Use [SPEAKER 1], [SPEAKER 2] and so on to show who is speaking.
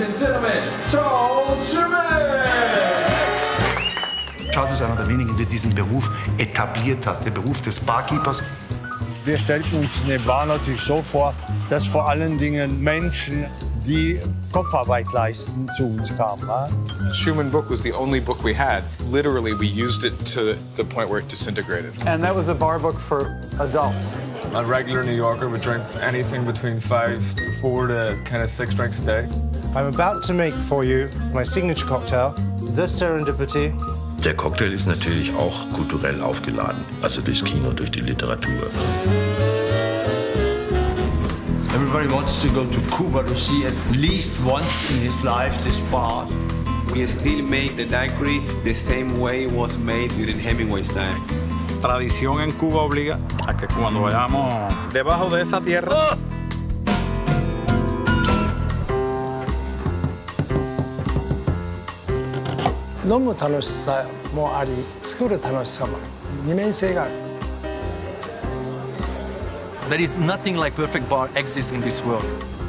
[SPEAKER 1] Ladies and Gentlemen, Charles Schumann!
[SPEAKER 2] Charles ist einer der wenigen, der diesen Beruf etabliert hat, der Beruf des Barkeepers.
[SPEAKER 3] Wir stellten uns eine Bar natürlich so vor, dass vor allen Dingen Menschen, die Kopfarbeit leisten, zu uns kamen.
[SPEAKER 4] Schumann book was the only book we had. Literally, we used it to the point where it disintegrated.
[SPEAKER 5] And that was a bar book for adults.
[SPEAKER 6] A regular New Yorker would drink anything between 4 to kind of 6 drinks a day.
[SPEAKER 7] I'm about to make for you my signature cocktail, the Serendipity.
[SPEAKER 8] Der Cocktail ist natürlich auch kulturell aufgeladen, also durchs Kino, durch die Literatur.
[SPEAKER 9] Everybody wants to go to Cuba to see at least once in his life this bar.
[SPEAKER 10] We still make the daiquiri the same way it was made during Hemingway's time.
[SPEAKER 11] Tradición en Cuba obliga a que cuando vayamos debajo de esa tierra.
[SPEAKER 5] 飲む楽しさもあり、作る楽しさもある。二面性がある。
[SPEAKER 12] There is nothing like perfect bar exists in this world.